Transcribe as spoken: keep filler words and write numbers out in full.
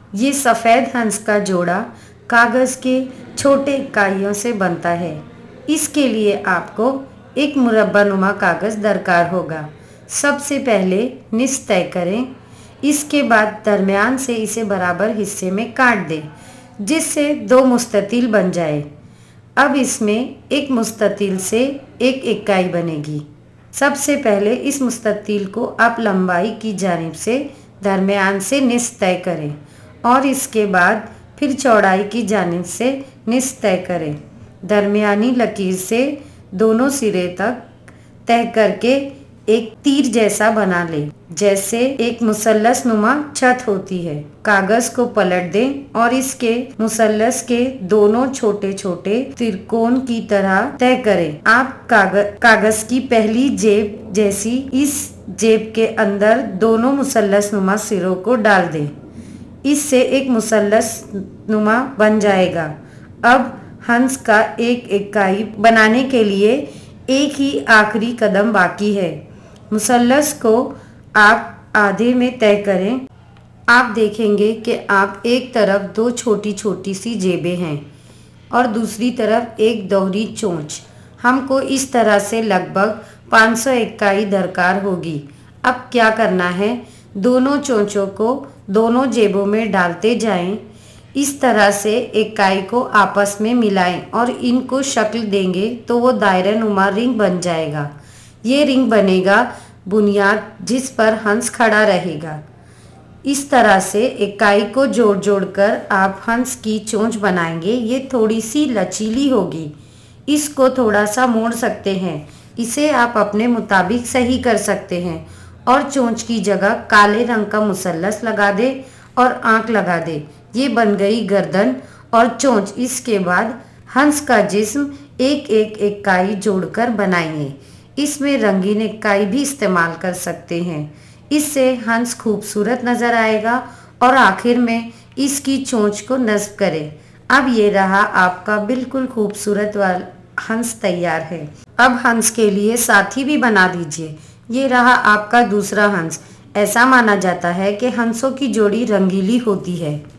ये सफ़ेद हंस का जोड़ा कागज़ के छोटे इकाइयों से बनता है। इसके लिए आपको एक मुरब्बानुमा कागज़ दरकार होगा। सबसे पहले निस तय करें, इसके बाद दरमियान से इसे बराबर हिस्से में काट दें, जिससे दो मुस्ततील बन जाए। अब इसमें एक मुस्ततील से एक इकाई बनेगी। सबसे पहले इस मुस्ततील को आप लंबाई की जानिब से दरमियान से निस तय करें और इसके बाद फिर चौड़ाई की जानिब से निस तय करें। दरमियानी लकीर से दोनों सिरे तक तय करके एक तीर जैसा बना लें, जैसे एक मुसल्लस नुमा छत होती है। कागज को पलट दें और इसके मुसल्लस के दोनों छोटे छोटे त्रिकोण की तरह तय करें। आप कागज कागज की पहली जेब जैसी इस जेब के अंदर दोनों मुसल्लस नुमा सिरों को डाल दें। इससे एक मुसल्लस नुमा बन जाएगा। अब हंस का एक इकाई बनाने के लिए एक ही आखिरी कदम बाकी है। मुसल्लस को आप आधे में तय करें। आप देखेंगे कि आप एक तरफ दो छोटी छोटी सी जेबें हैं और दूसरी तरफ एक दोहरी चोंच। हमको इस तरह से लगभग पाँच सौ इकाई दरकार होगी। अब क्या करना है, दोनों चोंचों को दोनों जेबों में डालते जाएं। इस तरह से इकाई को आपस में मिलाएं और इनको शक्ल देंगे तो वो दायरा नुमा रिंग बन जाएगा। ये रिंग बनेगा बुनियाद जिस पर हंस खड़ा रहेगा। इस तरह से इकाई को जोड़ जोड़ कर आप हंस की चोंच बनाएंगे। ये थोड़ी सी लचीली होगी, इसको थोड़ा सा मोड़ सकते हैं। इसे आप अपने मुताबिक सही कर सकते हैं और चोंच की जगह काले रंग का मुसल्लस लगा दे और आंख लगा दे। ये बन गई गर्दन और चोंच। इसके बाद हंस का जिस्म एक एक इकाई जोड़कर बनाएंगे। इसमें रंगीन इकाई भी इस्तेमाल कर सकते हैं, इससे हंस खूबसूरत नज़र आएगा। और आखिर में इसकी चोंच को नस्ब करें। अब ये रहा आपका बिल्कुल खूबसूरत वाला हंस तैयार है। अब हंस के लिए साथी भी बना दीजिए। ये रहा आपका दूसरा हंस। ऐसा माना जाता है कि हंसों की जोड़ी रंगीली होती है।